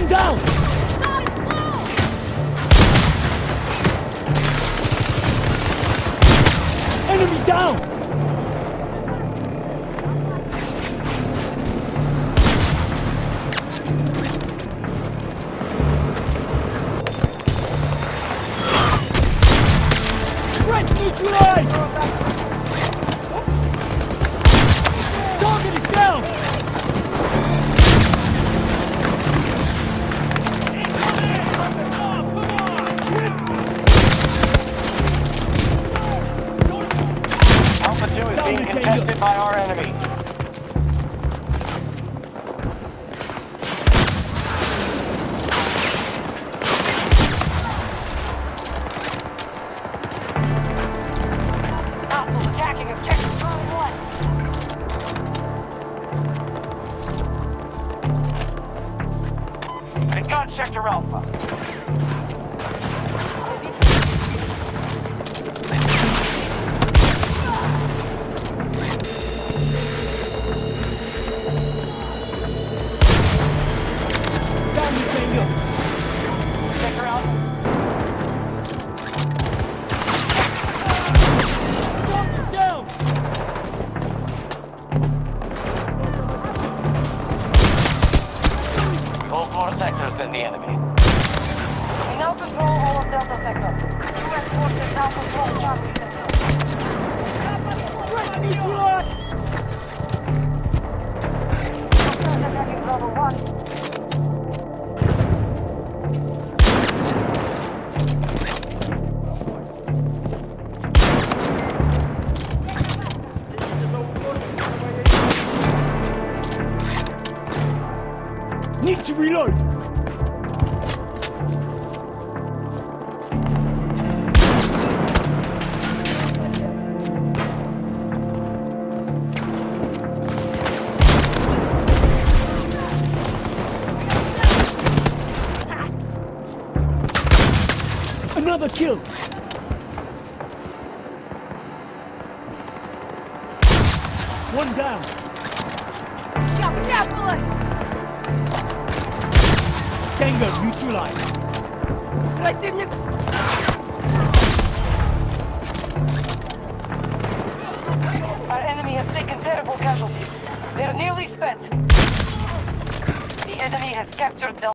One down! Enemy down! Threat neutralized! Target is down! Alpha 2 is being contested by our enemy. Hostiles attacking objective Charlie 1. Recon Sector Alpha. Down you Tango! Sector Alpha. Target down! All 4 sectors in the enemy. We now control all of Delta Sector. U.S. forces now control Charlie Sector. Threat neutralized! Hostiles attacking Bravo 1. Need to reload! Another kill! One down! Tango neutralized! Противник! Our enemy has taken terrible casualties. They're nearly spent. The enemy has captured Delta.